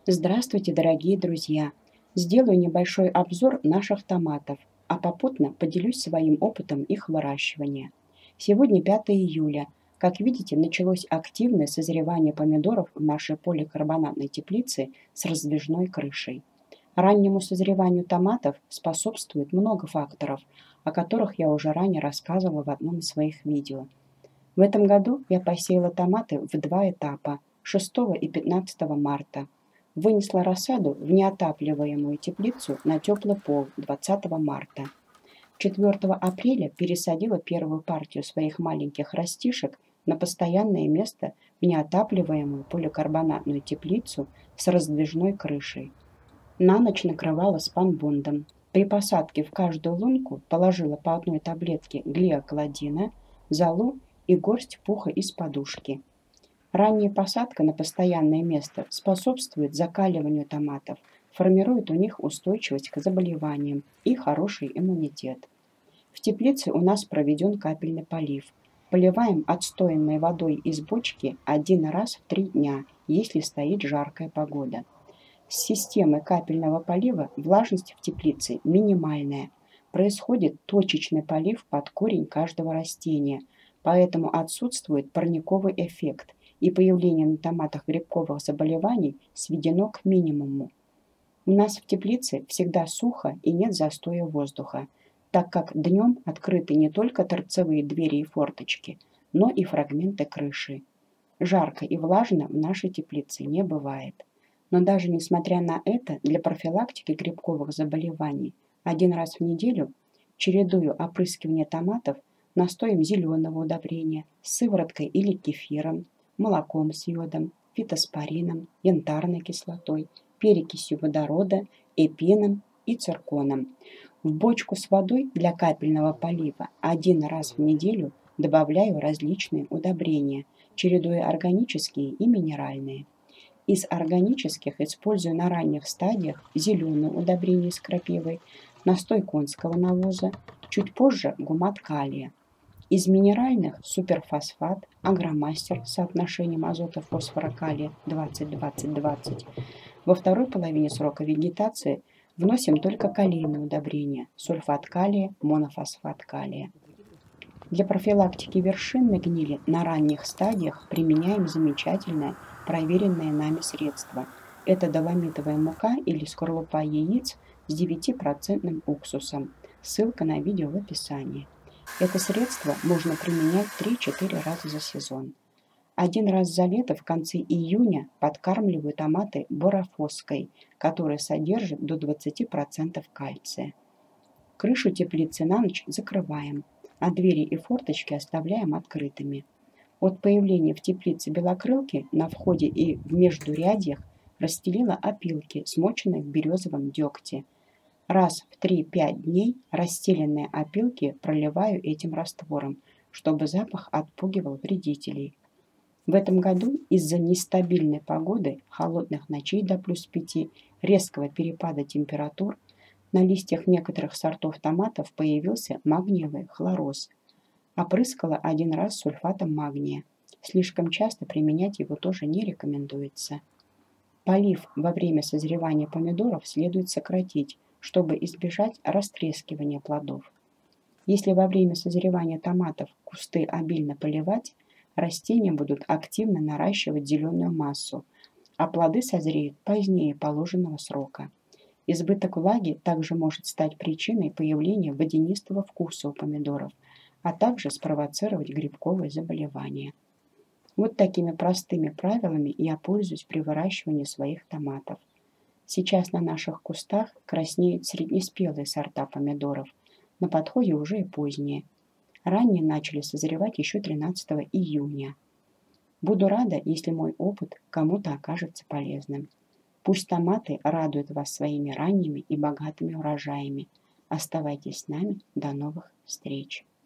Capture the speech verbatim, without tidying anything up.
Здравствуйте, дорогие друзья! Сделаю небольшой обзор наших томатов, а попутно поделюсь своим опытом их выращивания. Сегодня пятое июля. Как видите, началось активное созревание помидоров в нашей поликарбонатной теплице с раздвижной крышей. Раннему созреванию томатов способствует много факторов, о которых я уже ранее рассказывала в одном из своих видео. В этом году я посеяла томаты в два этапа – шестого и пятнадцатого марта. Вынесла рассаду в неотапливаемую теплицу на теплый пол двадцатого марта. четвёртого апреля пересадила первую партию своих маленьких растишек на постоянное место в неотапливаемую поликарбонатную теплицу с раздвижной крышей. На ночь накрывала спанбондом. При посадке в каждую лунку положила по одной таблетке глиокладина, золу и горсть пуха из подушки. Ранняя посадка на постоянное место способствует закаливанию томатов, формирует у них устойчивость к заболеваниям и хороший иммунитет. В теплице у нас проведен капельный полив. Поливаем отстоянной водой из бочки один раз в три дня, если стоит жаркая погода. С системой капельного полива влажность в теплице минимальная. Происходит точечный полив под корень каждого растения, поэтому отсутствует парниковый эффект, и появление на томатах грибковых заболеваний сведено к минимуму. У нас в теплице всегда сухо и нет застоя воздуха, так как днем открыты не только торцевые двери и форточки, но и фрагменты крыши. Жарко и влажно в нашей теплице не бывает. Но даже несмотря на это, для профилактики грибковых заболеваний один раз в неделю чередую опрыскивание томатов настоем зеленого удобрения, сывороткой или кефиром, молоком с йодом, фитоспорином, янтарной кислотой, перекисью водорода, эпином и цирконом. В бочку с водой для капельного полива один раз в неделю добавляю различные удобрения, чередуя органические и минеральные. Из органических использую на ранних стадиях зеленое удобрение с крапивой, настой конского навоза, чуть позже гумат калия. Из минеральных суперфосфат, агромастер с соотношением азота, фосфора, калия двадцать двадцать двадцать. Во второй половине срока вегетации вносим только калийные удобрения, сульфат калия, монофосфат калия. Для профилактики вершинной гнили на ранних стадиях применяем замечательное проверенное нами средство. Это доломитовая мука или скорлупа яиц с девятипроцентным уксусом. Ссылка на видео в описании. Это средство можно применять три-четыре раза за сезон. Один раз за лето в конце июня подкармливаю томаты борофоской, которая содержит до двадцати процентов кальция. Крышу теплицы на ночь закрываем, а двери и форточки оставляем открытыми. От появления в теплице белокрылки на входе и в междурядьях расстелила опилки, смоченные в березовом дегте. Раз в три-пять дней расстеленные опилки проливаю этим раствором, чтобы запах отпугивал вредителей. В этом году из-за нестабильной погоды, холодных ночей до плюс пяти, резкого перепада температур, на листьях некоторых сортов томатов появился магниевый хлороз. Опрыскала один раз сульфатом магния. Слишком часто применять его тоже не рекомендуется. Полив во время созревания помидоров следует сократить, чтобы избежать растрескивания плодов. Если во время созревания томатов кусты обильно поливать, растения будут активно наращивать зеленую массу, а плоды созреют позднее положенного срока. Избыток влаги также может стать причиной появления водянистого вкуса у помидоров, а также спровоцировать грибковые заболевания. Вот такими простыми правилами я пользуюсь при выращивании своих томатов. Сейчас на наших кустах краснеют среднеспелые сорта помидоров, на подходе уже и поздние. Ранние начали созревать еще тринадцатого июня. Буду рада, если мой опыт кому-то окажется полезным. Пусть томаты радуют вас своими ранними и богатыми урожаями. Оставайтесь с нами. До новых встреч!